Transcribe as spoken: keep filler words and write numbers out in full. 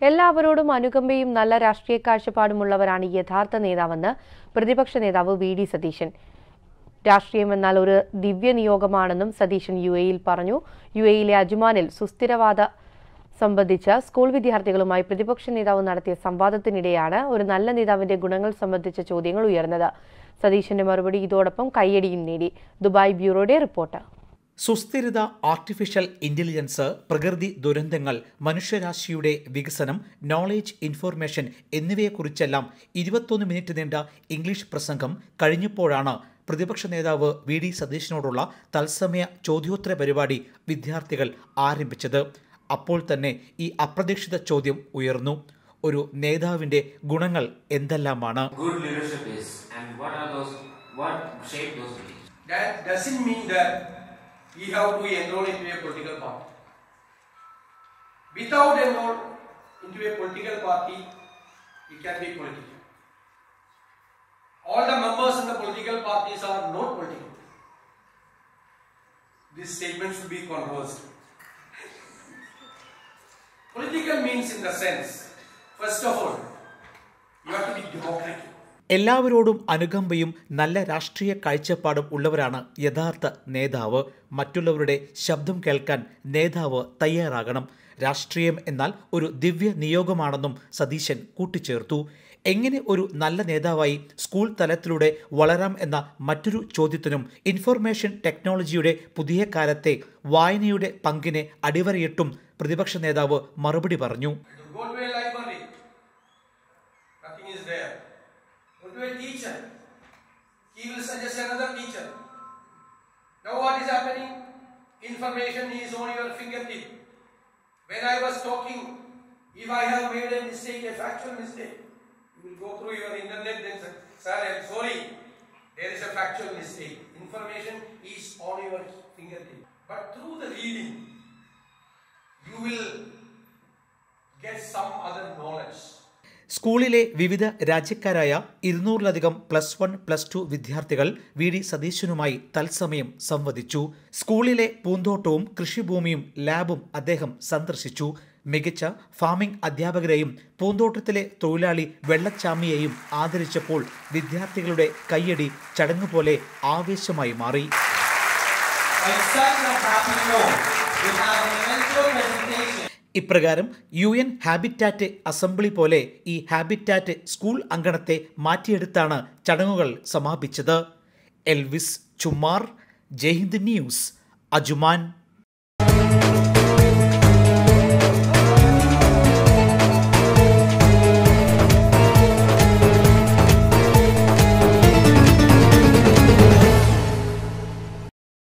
എല്ലാവരോടും അനുകമ്പയും നല്ല രാഷ്ട്രീയ കാഴ്ചപ്പാടുമുള്ളവരാണ് യഥാർത്ഥ നേതാവെന്ന് പ്രതിപക്ഷ നേതാവ് വി ഡി സതീശൻ. രാഷ്ട്രീയം എന്നാൽ ഒരു ദിവ്യ നിയോഗമാണെന്നും സതീശൻ യു എയിൽ പറഞ്ഞു. യു എയിലെ അജ്മാനിൽ സുസ്ഥിരവാദ സംബന്ധിച്ച സ്കൂൾ വിദ്യാർത്ഥികളുമായി പ്രതിപക്ഷ നേതാവ് നടത്തിയ സംവാദത്തിനിടെയാണ് ഒരു നല്ല നേതാവിന്റെ ഗുണങ്ങൾ സംബന്ധിച്ച ചോദ്യങ്ങൾ ഉയർന്നത്. സതീശന്റെ മറുപടി ഇതോടൊപ്പം കയ്യടിയും നേടി. ദുബായ് ബ്യൂറോയുടെ റിപ്പോർട്ട്. സുസ്ഥിരത, ആർട്ടിഫിഷ്യൽ ഇന്റലിജൻസ്, പ്രകൃതി ദുരന്തങ്ങൾ, മനുഷ്യരാശിയുടെ വികസനം, നോളേജ്, ഇൻഫോർമേഷൻ എന്നിവയെക്കുറിച്ചെല്ലാം ഇരുപത്തൊന്ന് മിനിറ്റ് നീണ്ട ഇംഗ്ലീഷ് പ്രസംഗം കഴിഞ്ഞപ്പോഴാണ് പ്രതിപക്ഷ നേതാവ് വി ഡി സതീശനോടുള്ള തത്സമയ ചോദ്യോത്തര പരിപാടി വിദ്യാർത്ഥികൾ ആരംഭിച്ചത്. അപ്പോൾ തന്നെ ഈ അപ്രതീക്ഷിത ചോദ്യം ഉയർന്നു. ഒരു നേതാവിന്റെ ഗുണങ്ങൾ എന്തെല്ലാമാണ്? We have to enroll into a political party. Without enroll into a political party, you can be political. All the members in the political parties are not political. This statement should be controversial. Political means in the sense, first of all, you have to be democratic. എല്ലാവരോടും അനുകമ്പയും നല്ല രാഷ്ട്രീയ കാഴ്ചപ്പാടും ഉള്ളവരാണ് യഥാർത്ഥ നേതാവ്. മറ്റുള്ളവരുടെ ശബ്ദം കേൾക്കാൻ നേതാവ് തയ്യാറാകണം. രാഷ്ട്രീയം എന്നാൽ ഒരു ദിവ്യ നിയോഗമാണെന്നും സതീശൻ കൂട്ടിച്ചേർത്തു. എങ്ങനെ ഒരു നല്ല നേതാവായി സ്കൂൾ തലത്തിലൂടെ വളരാം എന്ന മറ്റൊരു ചോദ്യത്തിനും ഇൻഫർമേഷൻ ടെക്നോളജിയുടെ പുതിയ കാലത്തെ വായനയുടെ പങ്കിനെ അടിവരയിട്ടും പ്രതിപക്ഷ നേതാവ് മറുപടി പറഞ്ഞു. To a teacher, he will suggest another teacher. Now what is happening? Information is on your fingertip. When I was talking, if I have made a mistake, a factual mistake, you will go through your internet and say, sir, I am sorry, there is a factual mistake. Information is on your fingertip. But through the reading, you will get some other knowledge. സ്കൂളിലെ വിവിധ രാജ്യക്കാരായ ഇരുന്നൂറിലധികം plus one plus two വിദ്യാർത്ഥികൾ V D സതീശനുമായി തത്സമയം സംവദിച്ചു. സ്കൂളിലെ പൂന്തോട്ടവും കൃഷിഭൂമിയും ലാബും അദ്ദേഹം സന്ദർശിച്ചു. മികച്ച ഫാമിംഗ് അധ്യാപകരെയും പൂന്തോട്ടത്തിലെ തൊഴിലാളി വെള്ളച്ചാമിയെയും ആദരിച്ചപ്പോൾ വിദ്യാർത്ഥികളുടെ കയ്യടി ചടങ്ങുപോലെ ആവേശമായി മാറി. ഇപ്രകാരം യു എൻ ഹാബിറ്റാറ്റ് അസംബ്ലി പോലെ ഈ ഹാബിറ്റാറ്റ് സ്കൂൾ അങ്കണത്തെ മാറ്റിയെടുത്താണ് ചടങ്ങുകൾ സമാപിച്ചത്. Elvis Chumar, Jaihind news, Ajman.